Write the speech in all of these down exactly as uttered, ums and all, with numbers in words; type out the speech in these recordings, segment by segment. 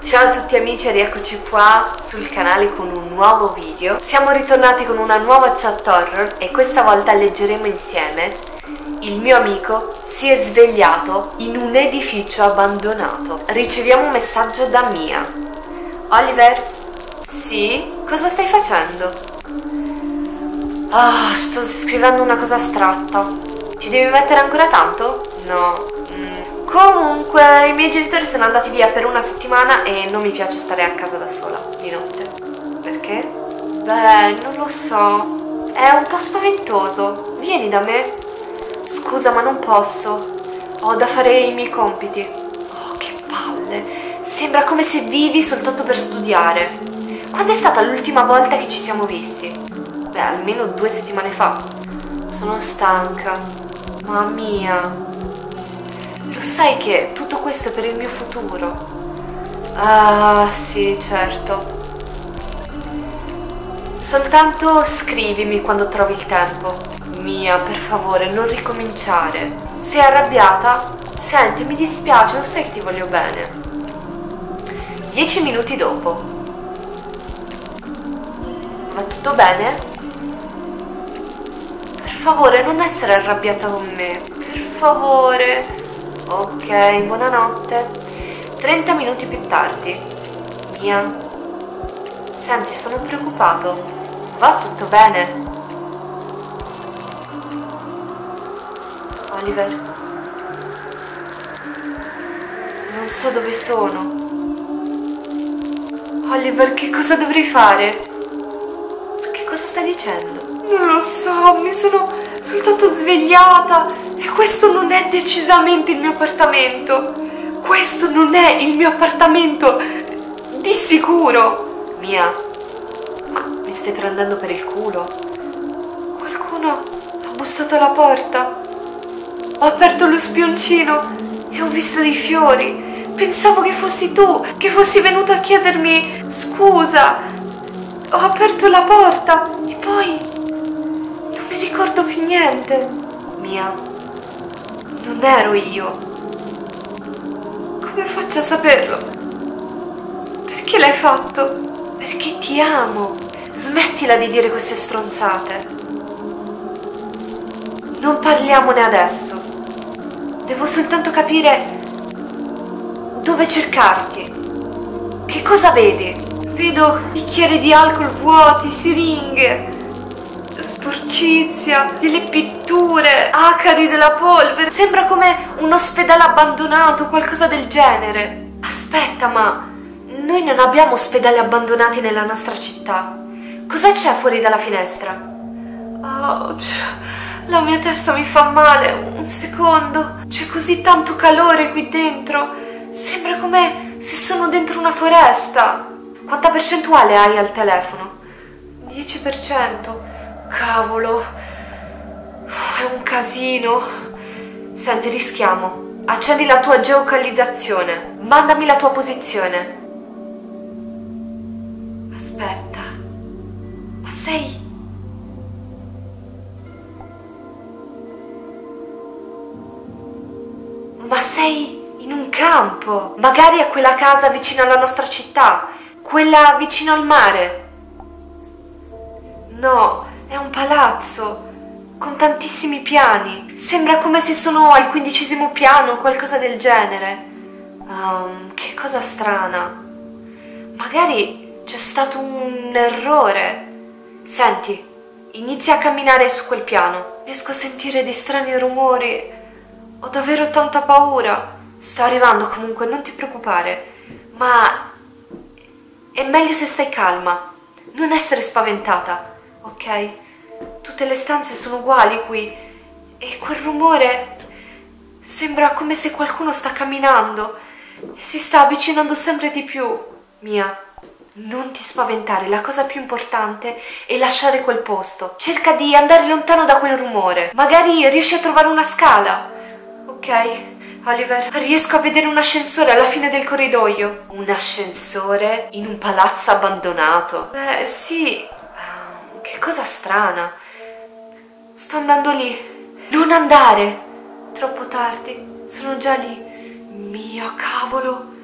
Ciao a tutti amici e rieccoci qua sul canale con un nuovo video. Siamo ritornati con una nuova chat horror e questa volta leggeremo insieme Il mio amico si è svegliato in un edificio abbandonato. Riceviamo un messaggio da Mia. Oliver? Sì? Cosa stai facendo? Ah, sto scrivendo una cosa astratta. Ci devi mettere ancora tanto? No. Mm. Comunque, i miei genitori sono andati via per una settimana e non mi piace stare a casa da sola di notte. Perché? Beh, non lo so. È un po' spaventoso. Vieni da me. Scusa, ma non posso. Ho da fare i miei compiti. Oh, che palle. Sembra come se vivi soltanto per studiare. Quando è stata l'ultima volta che ci siamo visti? Beh, almeno due settimane fa. Sono stanca. Mamma mia. Lo sai che tutto questo è per il mio futuro? Ah, sì, certo. Soltanto scrivimi quando trovi il tempo. Mia, per favore, non ricominciare. Sei arrabbiata? Senti, mi dispiace, lo sai che ti voglio bene. Dieci minuti dopo. Va tutto bene? Per favore, non essere arrabbiata con me. Per favore. Ok, buonanotte. trenta minuti più tardi. Mia. Senti, sono preoccupato. Va tutto bene? Oliver, non so dove sono. Oliver, che cosa dovrei fare? Che cosa stai dicendo? Non lo so, mi sono soltanto svegliata e questo non è decisamente il mio appartamento. Questo non è il mio appartamento, di sicuro. Mia, ma mi stai prendendo per il culo? Qualcuno ha bussato alla porta. Ho aperto lo spioncino e ho visto dei fiori. Pensavo che fossi tu, che fossi venuto a chiedermi scusa. Ho aperto la porta e poi non mi ricordo più niente. Mia, non ero io. Come faccio a saperlo? Perché l'hai fatto? Perché ti amo. Smettila di dire queste stronzate. Non parliamone adesso. Devo soltanto capire dove cercarti. Che cosa vedi? Vedo bicchieri di alcol vuoti, siringhe, sporcizia, delle pitture, acari della polvere. Sembra come un ospedale abbandonato, qualcosa del genere. Aspetta, ma noi non abbiamo ospedali abbandonati nella nostra città. Cosa c'è fuori dalla finestra? Ouch. La mia testa mi fa male, un secondo. C'è così tanto calore qui dentro. Sembra come se sono dentro una foresta. Quanta percentuale hai al telefono? dieci per cento. Cavolo. Uff, è un casino. Senti, rischiamo. Accendi la tua geocalizzazione. Mandami la tua posizione. Aspetta. Ma sei... Ma sei in un campo, magari a quella casa vicino alla nostra città, quella vicino al mare. No, è un palazzo con tantissimi piani. Sembra come se sono al quindicesimo piano o qualcosa del genere. Um, che cosa strana. Magari c'è stato un errore. Senti, inizia a camminare su quel piano. Riesco a sentire dei strani rumori. Ho davvero tanta paura. Sto arrivando comunque, non ti preoccupare. Ma è meglio se stai calma. Non essere spaventata, ok? Tutte le stanze sono uguali qui. E quel rumore sembra come se qualcuno sta camminando e si sta avvicinando sempre di più. Mia, non ti spaventare. La cosa più importante è lasciare quel posto. Cerca di andare lontano da quel rumore. Magari riesci a trovare una scala. Ok, Oliver, riesco a vedere un ascensore alla fine del corridoio. Un ascensore in un palazzo abbandonato? Beh, sì. Che cosa strana. Sto andando lì. Non andare. Troppo tardi. Sono già lì. Mia, cavolo.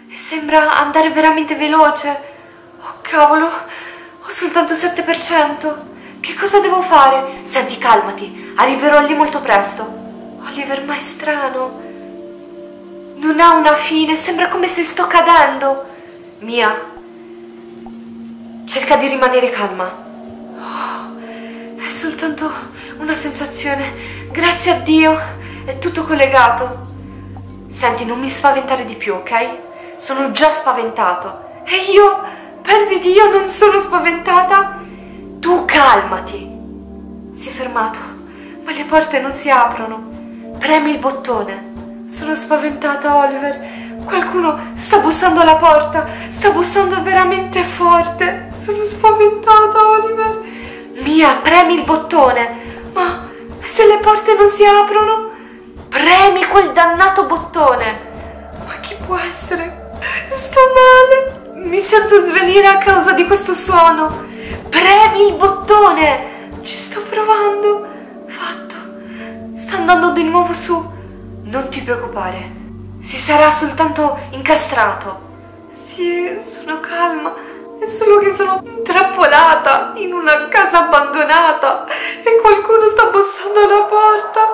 e sembra andare veramente veloce. Oh cavolo, ho soltanto sette per cento. Che cosa devo fare? Senti, calmati, arriverò lì molto presto. Oliver, ma è strano. Non ha una fine, sembra come se sto cadendo. Mia, cerca di rimanere calma. Oh, è soltanto una sensazione. Grazie a Dio, è tutto collegato. Senti, non mi spaventare di più, ok? Sono già spaventato. E io? Pensi che io non sono spaventata? Tu calmati. Si è fermato, ma le porte non si aprono. Premi il bottone. Sono spaventata, Oliver. Qualcuno sta bussando alla porta. Sta bussando veramente forte. Sono spaventata, Oliver. Mia, premi il bottone. Ma se le porte non si aprono? Premi quel dannato bottone. Ma chi può essere? Sto male. Mi sento svenire a causa di questo suono. Premi il bottone. Ci sto provando. Fatto. Sta andando di nuovo su. Non ti preoccupare. Si sarà soltanto incastrato. Sì, sono calma. È solo che sono intrappolata in una casa abbandonata e qualcuno sta bussando alla porta.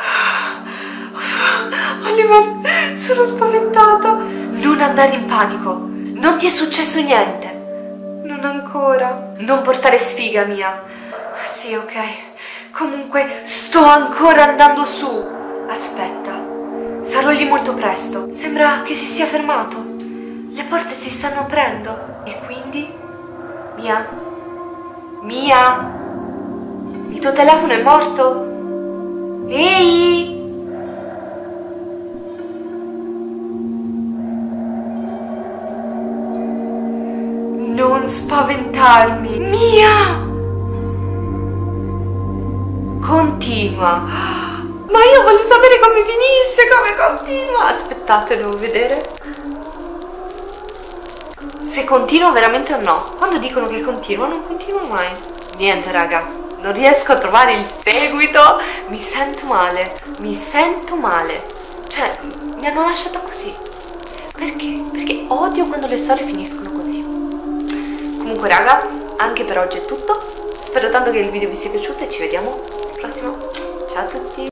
Oliver, sono spaventata. Non andare in panico. Non ti è successo niente. Non ancora. Non portare sfiga, Mia. Sì, ok. Comunque sto ancora andando su. Aspetta. Sarò lì molto presto. Sembra che si sia fermato. Le porte si stanno aprendo. E quindi? Mia? Mia? Il tuo telefono è morto? Ehi? Non spaventarmi. Mia! Continua. Ma io voglio sapere come finisce, come continua. Aspettate, devo vedere. Se continua veramente o no. Quando dicono che continua, non continua mai. Niente, raga, non riesco a trovare il seguito. Mi sento male. Mi sento male. Cioè, mi hanno lasciata così. Perché? Perché odio quando le storie finiscono così. Comunque, raga, anche per oggi è tutto. Spero tanto che il video vi sia piaciuto e ci vediamo al prossimo. Ciao a tutti.